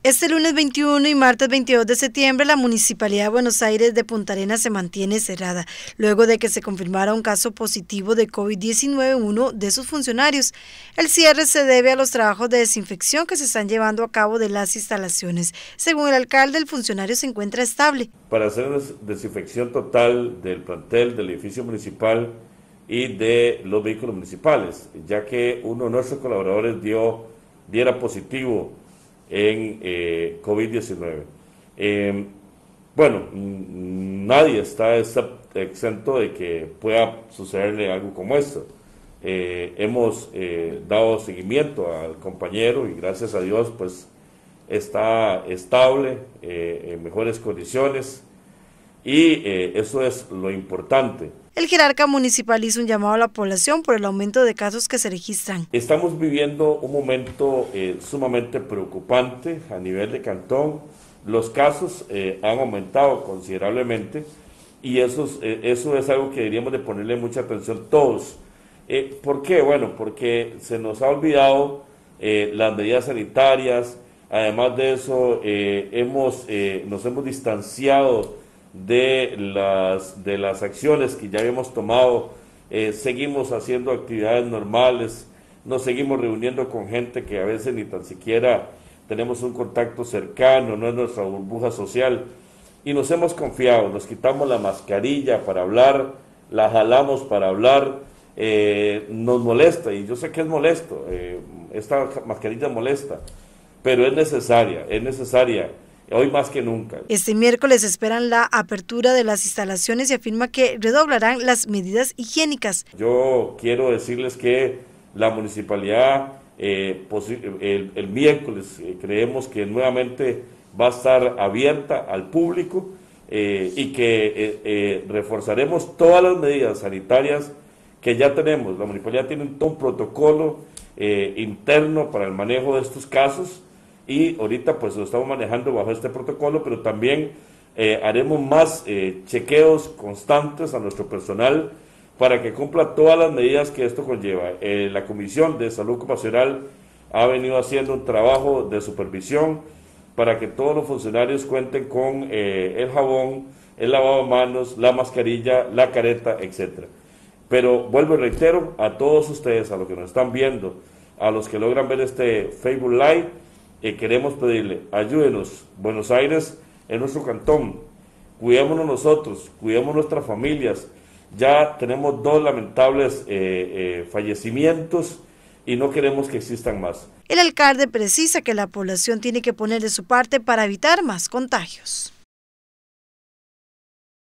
Este lunes 21 y martes 22 de septiembre, la Municipalidad de Buenos Aires de Punta Arenas se mantiene cerrada, luego de que se confirmara un caso positivo de COVID-19 en uno de sus funcionarios. El cierre se debe a los trabajos de desinfección que se están llevando a cabo de las instalaciones. Según el alcalde, el funcionario se encuentra estable. Para hacer una desinfección total del plantel, del edificio municipal y de los vehículos municipales, ya que uno de nuestros colaboradores diera positivo en COVID-19. Bueno, nadie está exento de que pueda sucederle algo como esto. Hemos dado seguimiento al compañero y gracias a Dios pues está estable, en mejores condiciones y eso es lo importante. El jerarca municipal hizo un llamado a la población por el aumento de casos que se registran. Estamos viviendo un momento sumamente preocupante a nivel de cantón. Los casos han aumentado considerablemente y eso es algo que deberíamos de ponerle mucha atención todos. ¿Por qué? Bueno, porque se nos ha olvidado las medidas sanitarias. Además de eso, nos hemos distanciado de las acciones que ya habíamos tomado, seguimos haciendo actividades normales, nos seguimos reuniendo con gente que a veces ni tan siquiera tenemos un contacto cercano, no es nuestra burbuja social, y nos hemos confiado, nos quitamos la mascarilla para hablar, la jalamos para hablar, nos molesta, y yo sé que es molesto, esta mascarilla molesta, pero es necesaria, hoy más que nunca. Este miércoles esperan la apertura de las instalaciones y afirma que redoblarán las medidas higiénicas. Yo quiero decirles que la municipalidad el miércoles creemos que nuevamente va a estar abierta al público y que reforzaremos todas las medidas sanitarias que ya tenemos. La municipalidad tiene un protocolo interno para el manejo de estos casos y ahorita pues lo estamos manejando bajo este protocolo, pero también haremos más chequeos constantes a nuestro personal para que cumpla todas las medidas que esto conlleva. La Comisión de Salud Ocupacional ha venido haciendo un trabajo de supervisión para que todos los funcionarios cuenten con el jabón, el lavado de manos, la mascarilla, la careta, etc. Pero vuelvo y reitero a todos ustedes, a los que nos están viendo, a los que logran ver este Facebook Live, queremos pedirle, ayúdenos, Buenos Aires es nuestro cantón, cuidémonos nosotros, cuidemos nuestras familias, ya tenemos 2 lamentables fallecimientos y no queremos que existan más. El alcalde precisa que la población tiene que poner de su parte para evitar más contagios.